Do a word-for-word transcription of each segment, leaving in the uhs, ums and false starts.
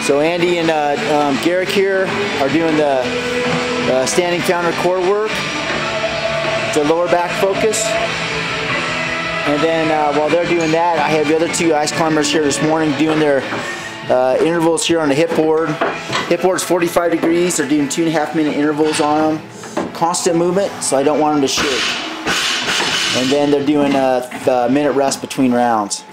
So Andy and uh, um, Garrick here are doing the uh, standing founder core work, the lower back focus. And then uh, while they're doing that, I have the other two ice climbers here this morning doing their uh, intervals here on the hip board. Hip board's forty-five degrees. They're doing two and a half minute intervals on them. Constant movement, so I don't want them to shake. And then they're doing a, a minute rest between rounds.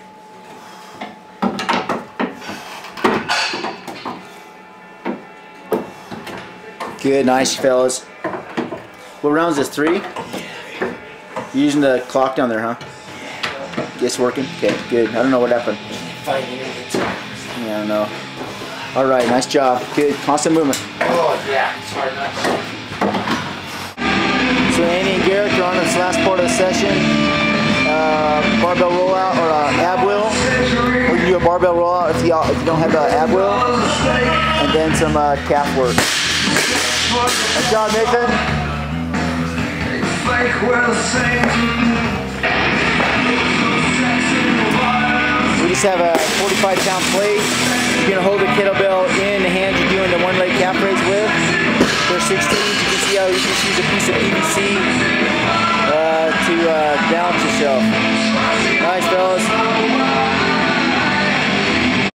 Good, nice fellas. What round is this, three? You're using the clock down there, huh? It's working? Okay, good. I don't know what happened. Yeah, I don't know. Alright, nice job. Good, constant movement. Oh, yeah, it's hard not to. So Andy and Garrick are on this last part of the session. Uh, barbell rollout or uh, ab wheel. We can do a barbell rollout if you, if you don't have the ab wheel. And then some uh, calf work. Nice job, Nathan. We just have a forty-five pound plate. You're going to hold the kettlebell in the hands you're doing the one leg calf raise with. For sixteens, you can see how you just use a piece of P V C uh, to uh, balance yourself. Nice, fellas.